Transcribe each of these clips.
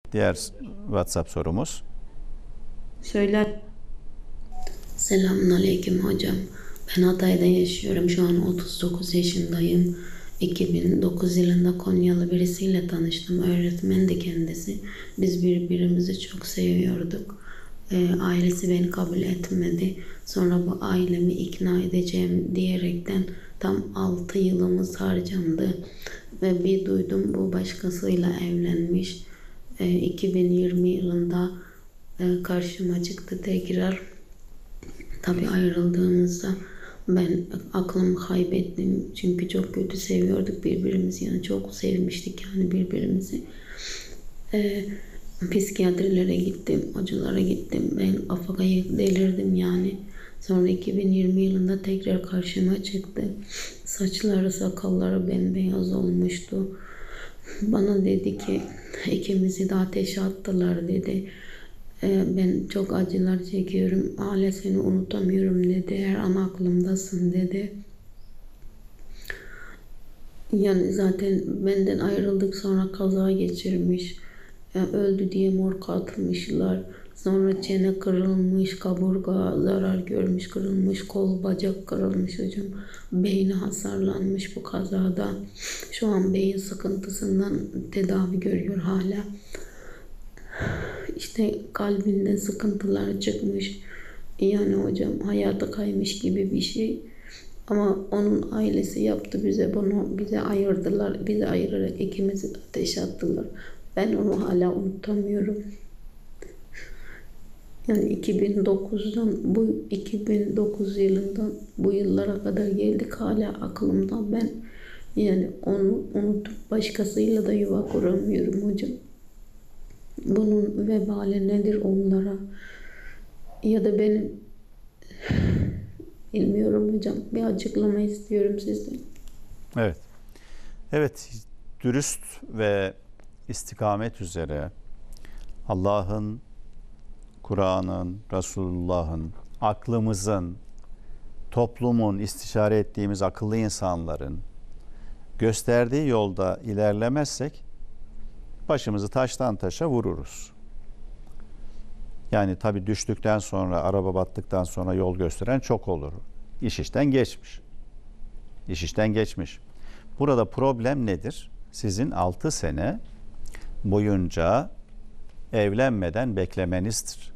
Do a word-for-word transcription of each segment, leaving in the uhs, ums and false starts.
diğer WhatsApp sorumuz. Söyler. Selamünaleyküm hocam. Ben Hatay'da yaşıyorum. Şu an otuz dokuz yaşındayım. iki bin dokuz yılında Konyalı birisiyle tanıştım. Öğretmen de kendisi. Biz birbirimizi çok seviyorduk. Ee, ailesi beni kabul etmedi. Sonra bu ailemi ikna edeceğim diyerekten tam altı yılımız harcandı. Ve bir duydum bu başkasıyla evlenmiş. Ee, iki bin yirmi yılında e, karşıma çıktı tekrar. Tabii ayrıldığımızda ben aklımı kaybettim. Çünkü çok kötü seviyorduk birbirimizi. Yani çok sevmiştik yani birbirimizi. Ee, Psikiyatrilere gittim, hocalara gittim. Ben kafayı delirdim yani. Sonra iki bin yirmi yılında tekrar karşıma çıktı. Saçları, sakalları bembeyaz olmuştu. Bana dedi ki ikimizi de ateşe attılar dedi. Ee, ben çok acılar çekiyorum. Hala seni unutamıyorum dedi. Her an aklımdasın dedi. Yani zaten benden ayrıldık, sonra kaza geçirmiş. Yani öldü diye morga atmışlar. Sonra çene kırılmış, kaburga zarar görmüş, kırılmış, kol bacak kırılmış hocam. Beyni hasarlanmış bu kazada. Şu an beyin sıkıntısından tedavi görüyor hala. İşte kalbinde sıkıntılar çıkmış. Yani hocam hayata kaymış gibi bir şey. Ama onun ailesi yaptı bize bunu. Bize ayırdılar. Bizi ayırarak ikimizi de ateşe attılar. Ben onu hala unutamıyorum. Yani iki bin dokuzdan bu iki bin dokuz yılından bu yıllara kadar geldik, hala aklımda. Ben yani onu unutup başkasıyla da yuva kuramıyorum hocam. Bunun vebali nedir onlara? Ya da benim bilmiyorum hocam. Bir açıklama istiyorum sizden. Evet. Evet, dürüst ve istikamet üzere Allah'ın, Kur'an'ın, Resulullah'ın, aklımızın, toplumun, istişare ettiğimiz akıllı insanların gösterdiği yolda ilerlemezsek başımızı taştan taşa vururuz. Yani tabii düştükten sonra, araba battıktan sonra yol gösteren çok olur. İş işten geçmiş. İş işten geçmiş. Burada problem nedir? Sizin altı sene boyunca evlenmeden beklemenizdir.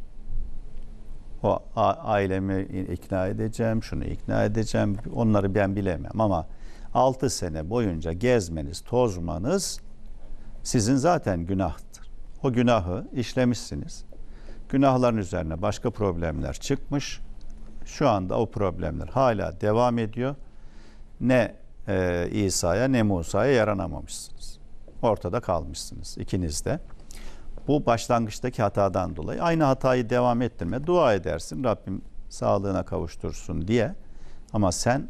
O ailemi ikna edeceğim, şunu ikna edeceğim, onları ben bilemem ama altı sene boyunca gezmeniz, tozmanız sizin zaten günahtır. O günahı işlemişsiniz. Günahların üzerine başka problemler çıkmış. Şu anda o problemler hala devam ediyor. Ne e, İsa'ya ne Musa'ya yaranamamışsınız. Ortada kalmışsınız ikiniz de. Bu başlangıçtaki hatadan dolayı aynı hatayı devam ettirme. Dua edersin Rabbim sağlığına kavuştursun diye. Ama sen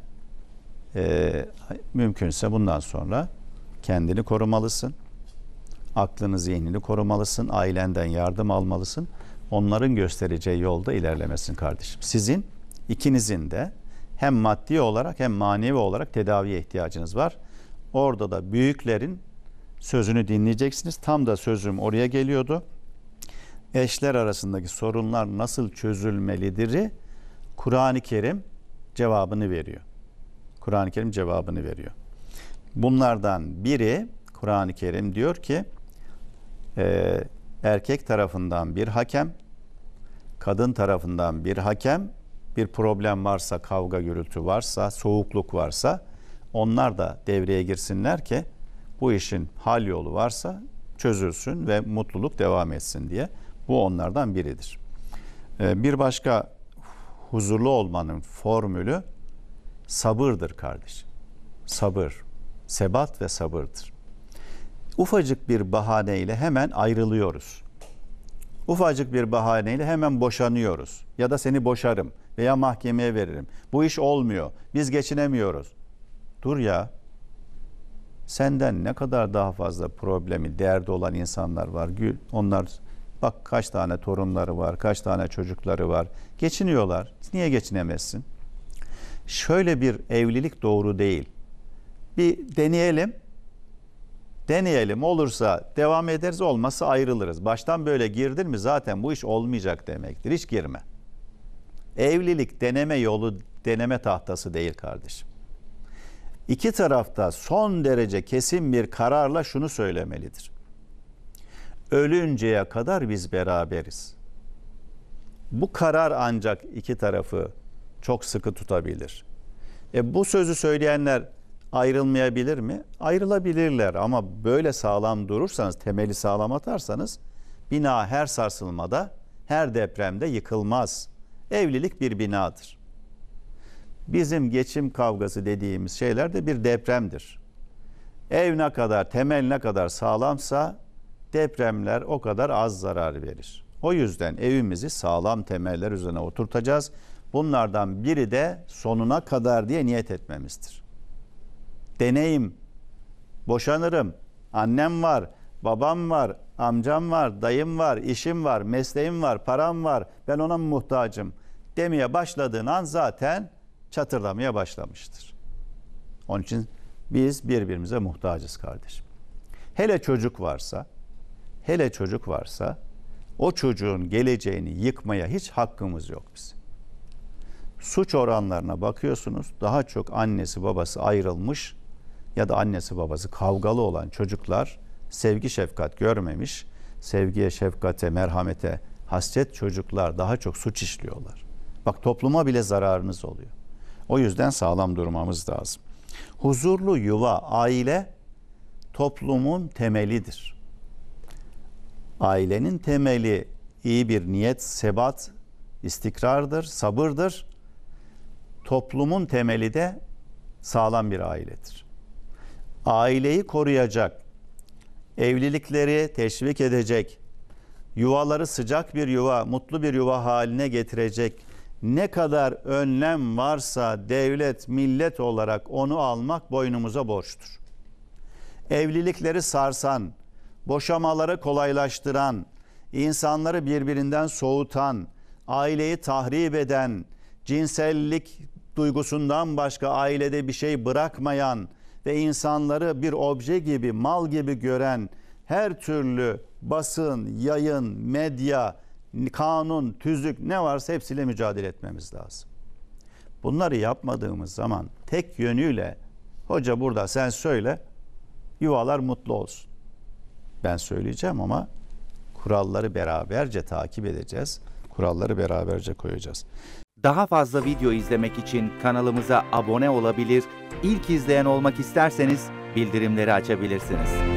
e, mümkünse bundan sonra kendini korumalısın. Aklını, zihnini korumalısın. Ailenden yardım almalısın. Onların göstereceği yolda ilerlemesin kardeşim. Sizin ikinizin de hem maddi olarak hem manevi olarak tedaviye ihtiyacınız var. Orada da büyüklerin sözünü dinleyeceksiniz. Tam da sözüm oraya geliyordu. Eşler arasındaki sorunlar nasıl çözülmelidir'i Kur'an-ı Kerim cevabını veriyor. Kur'an-ı Kerim cevabını veriyor. Bunlardan biri Kur'an-ı Kerim diyor ki e, erkek tarafından bir hakem, kadın tarafından bir hakem, bir problem varsa, kavga gürültü varsa, soğukluk varsa onlar da devreye girsinler ki bu işin hal yolu varsa çözülsün ve mutluluk devam etsin diye. Bu onlardan biridir. Ee, bir başka huzurlu olmanın formülü sabırdır kardeşim. Sabır, sebat ve sabırdır. Ufacık bir bahaneyle hemen ayrılıyoruz. Ufacık bir bahaneyle hemen boşanıyoruz. Ya da seni boşarım veya mahkemeye veririm. Bu iş olmuyor. Biz geçinemiyoruz. Dur ya. Senden ne kadar daha fazla problemi, derdi olan insanlar var. Onlar bak kaç tane torunları var, kaç tane çocukları var. Geçiniyorlar. Niye geçinemezsin? Şöyle bir evlilik doğru değil. Bir deneyelim. Deneyelim, olursa devam ederiz, olmazsa ayrılırız. Baştan böyle girdin mi zaten bu iş olmayacak demektir. Hiç girme. Evlilik deneme yolu, deneme tahtası değil kardeşim. İki tarafta son derece kesin bir kararla şunu söylemelidir. Ölünceye kadar biz beraberiz. Bu karar ancak iki tarafı çok sıkı tutabilir. E bu sözü söyleyenler ayrılmayabilir mi? Ayrılabilirler ama böyle sağlam durursanız, temeli sağlam atarsanız bina her sarsılmada, her depremde yıkılmaz. Evlilik bir binadır. Bizim geçim kavgası dediğimiz şeyler de bir depremdir. Ev ne kadar, temel ne kadar sağlamsa depremler o kadar az zarar verir. O yüzden evimizi sağlam temeller üzerine oturtacağız. Bunlardan biri de sonuna kadar diye niyet etmemizdir. Deneyim, boşanırım, annem var, babam var, amcam var, dayım var, işim var, mesleğim var, param var, ben ona mı muhtacım demeye başladığın an zaten çatırlamaya başlamıştır. Onun için biz birbirimize muhtacız kardeşim. Hele çocuk varsa, hele çocuk varsa o çocuğun geleceğini yıkmaya hiç hakkımız yok bizim. Suç oranlarına bakıyorsunuz, daha çok annesi babası ayrılmış ya da annesi babası kavgalı olan çocuklar sevgi şefkat görmemiş, sevgiye, şefkate, merhamete hasret çocuklar daha çok suç işliyorlar. Bak topluma bile zararınız oluyor. O yüzden sağlam durmamız lazım. Huzurlu yuva, aile toplumun temelidir. Ailenin temeli iyi bir niyet, sebat, istikrardır, sabırdır. Toplumun temeli de sağlam bir ailedir. Aileyi koruyacak, evlilikleri teşvik edecek, yuvaları sıcak bir yuva, mutlu bir yuva haline getirecek ne kadar önlem varsa devlet, millet olarak onu almak boynumuza borçtur. Evlilikleri sarsan, boşamaları kolaylaştıran, insanları birbirinden soğutan, aileyi tahrip eden, cinsellik duygusundan başka ailede bir şey bırakmayan ve insanları bir obje gibi, mal gibi gören her türlü basın, yayın, medya, kanun, tüzük ne varsa hepsiyle mücadele etmemiz lazım. Bunları yapmadığımız zaman tek yönüyle hoca burada sen söyle yuvalar mutlu olsun. Ben söyleyeceğim ama kuralları beraberce takip edeceğiz. Kuralları beraberce koyacağız. Daha fazla video izlemek için kanalımıza abone olabilir, ilk izleyen olmak isterseniz bildirimleri açabilirsiniz.